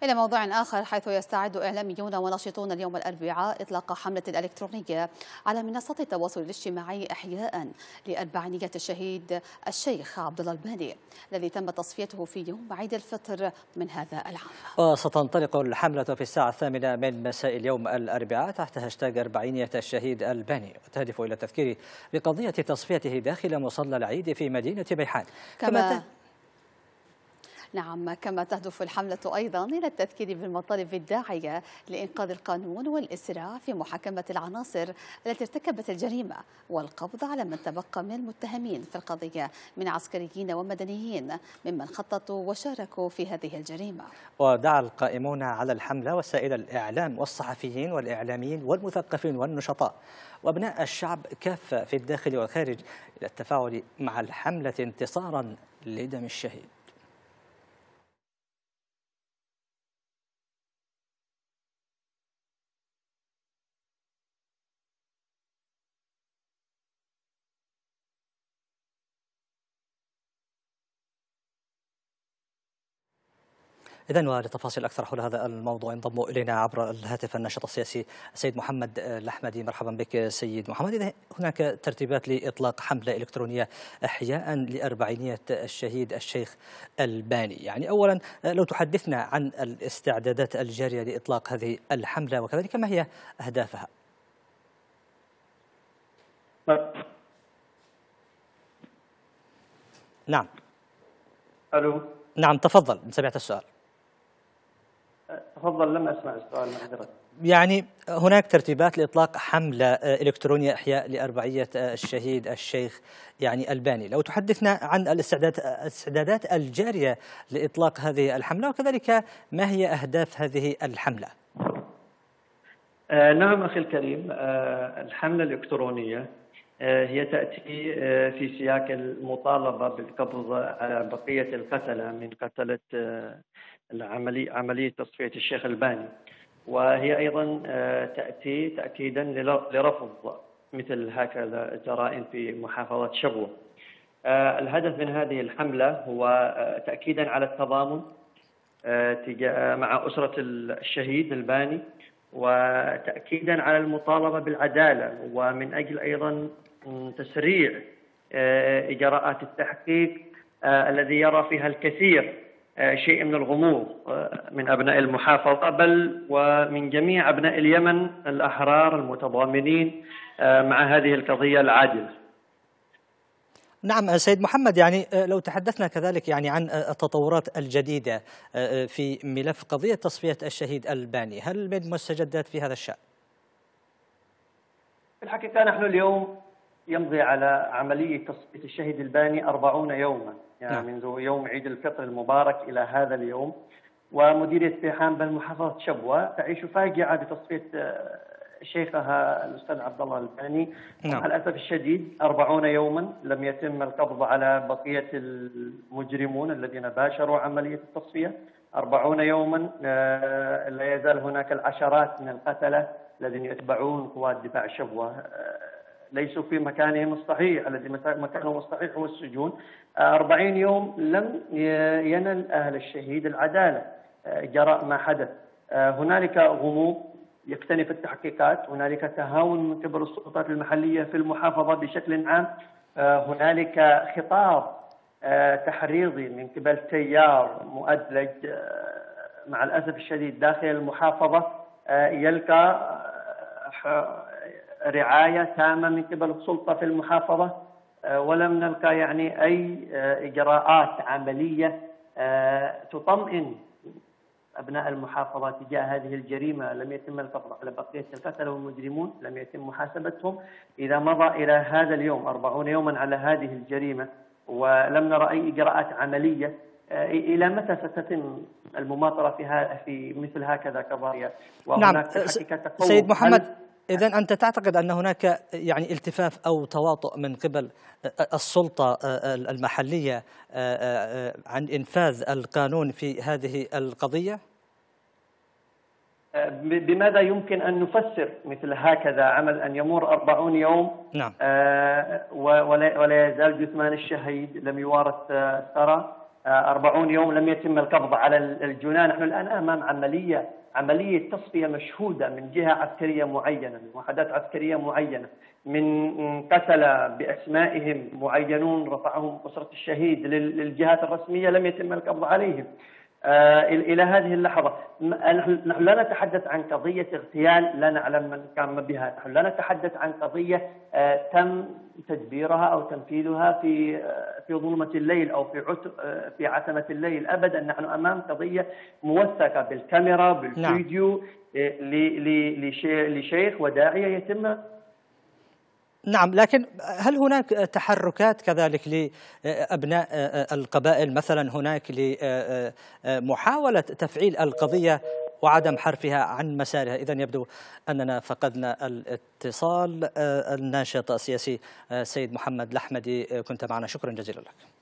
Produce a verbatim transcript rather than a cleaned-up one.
إلى موضوع آخر، حيث يستعد إعلاميون وناشطون اليوم الأربعاء إطلاق حملة إلكترونية على منصات التواصل الاجتماعي إحياء لأربعينية الشهيد الشيخ عبد الله الباني الذي تم تصفيته في يوم عيد الفطر من هذا العام. وستنطلق الحملة في الساعة الثامنة من مساء اليوم الأربعاء تحت هاشتاج أربعينية الشهيد الباني، وتهدف إلى التذكير بقضية تصفيته داخل مصلى العيد في مدينة بيحان. كما نعم كما تهدف الحملة أيضا إلى التذكير بالمطالب الداعية لإنقاذ القانون والإسراع في محاكمة العناصر التي ارتكبت الجريمة والقبض على من تبقى من المتهمين في القضية من عسكريين ومدنيين ممن خططوا وشاركوا في هذه الجريمة. ودعا القائمون على الحملة وسائل الإعلام والصحفيين والإعلاميين والمثقفين والنشطاء وأبناء الشعب كافة في الداخل والخارج إلى التفاعل مع الحملة انتصارا لدم الشهيد. إذن ولتفاصيل أكثر حول هذا الموضوع ينضم إلينا عبر الهاتف الناشط السياسي السيد محمد الأحمدي. مرحبا بك سيد محمد. إذا هناك ترتيبات لإطلاق حملة إلكترونية إحياء لأربعينية الشهيد الشيخ الباني، يعني أولا لو تحدثنا عن الاستعدادات الجارية لإطلاق هذه الحملة وكذلك ما هي أهدافها؟ نعم. ألو. نعم تفضل، سمعت السؤال. تفضل، لم أسمع السؤال معذرة. يعني هناك ترتيبات لإطلاق حملة إلكترونية إحياء لأربعية الشهيد الشيخ يعني الباني، لو تحدثنا عن الاستعدادات الجارية لإطلاق هذه الحملة وكذلك ما هي أهداف هذه الحملة؟ آه نعم أخي الكريم، آه الحملة الإلكترونية آه هي تأتي آه في سياق المطالبة بالقبض على بقية القتلة من قتلة آه العملية عملية تصفية الشيخ الباني، وهي أيضا تأتي تأكيدا لرفض مثل هكذا جرائم في محافظة شبوة. الهدف من هذه الحملة هو تأكيدا على التضامن مع أسرة الشهيد الباني، وتأكيدا على المطالبة بالعدالة، ومن أجل أيضا تسريع إجراءات التحقيق الذي يرى فيها الكثير شيء من الغموض من أبناء المحافظة بل ومن جميع أبناء اليمن الأحرار المتضامنين مع هذه القضية العادلة. نعم سيد محمد، يعني لو تحدثنا كذلك يعني عن التطورات الجديدة في ملف قضية تصفية الشهيد الباني، هل من مستجدات في هذا الشأن؟ في الحقيقة نحن اليوم يمضي على عملية تصفية الشهيد الباني أربعون يوما، يعني نعم. منذ يوم عيد الفطر المبارك إلى هذا اليوم، ومديرية بيحان بالمحافظة شبوة تعيش فاجعة بتصفية شيخها الأستاذ عبد الله الباني. نعم. مع الأسف الشديد أربعون يوما لم يتم القبض على بقية المجرمون الذين باشروا عملية التصفية. أربعون يوما لا يزال هناك العشرات من القتلة الذين يتبعون قوات دفاع شبوة ليسوا في مكانهم الصحيح، الذي مكانهم الصحيح هو السجون. أربعين يوم لم ينل أهل الشهيد العدالة جراء ما حدث. هنالك غموض يكتنف التحقيقات، هنالك تهاون من قبل السلطات المحلية في المحافظة بشكل عام، هنالك خطاب تحريضي من قبل تيار مؤدلج مع الأسف الشديد داخل المحافظة يلقى رعاية تامة من قبل السلطة في المحافظة، ولم نلقى يعني أي إجراءات عملية تطمئن أبناء المحافظة تجاه هذه الجريمة. لم يتم القبض على بقية القتلة والمجرمون، لم يتم محاسبتهم. إذا مضى إلى هذا اليوم أربعون يوما على هذه الجريمة ولم نرى أي إجراءات عملية، إلى متى ستتم المماطلة في في مثل هكذا قضايا؟ نعم سيد محمد، إذن أنت تعتقد أن هناك يعني التفاف أو تواطؤ من قبل السلطة المحلية عن إنفاذ القانون في هذه القضية؟ بماذا يمكن أن نفسر مثل هكذا عمل أن يمر أربعون يوم؟ نعم. ولا يزال جثمان الشهيد لم يوارث ثرى، أربعون يوم لم يتم القبض على الجناه. نحن الآن أمام عملية عملية تصفية مشهودة من جهة عسكرية معينة، من وحدات عسكرية معينة، من قتل بأسمائهم معينون رفعهم أسرة الشهيد للجهات الرسمية لم يتم القبض عليهم. آه إلى هذه اللحظة نحن لا نتحدث عن قضية اغتيال لا نعلم من قام بها، نحن لا نتحدث عن قضية آه تم تدبيرها أو تنفيذها في آه في ظلمة الليل أو في عت آه في عتمة الليل أبدا. نحن أمام قضية موثقة بالكاميرا بالفيديو آه لشيخ وداعية يتم. نعم، لكن هل هناك تحركات كذلك لأبناء القبائل مثلا هناك لمحاولة تفعيل القضية وعدم حرفها عن مسارها؟ إذن يبدو أننا فقدنا الاتصال. الناشط السياسي سيد محمد الأحمدي كنت معنا، شكرا جزيلا لك.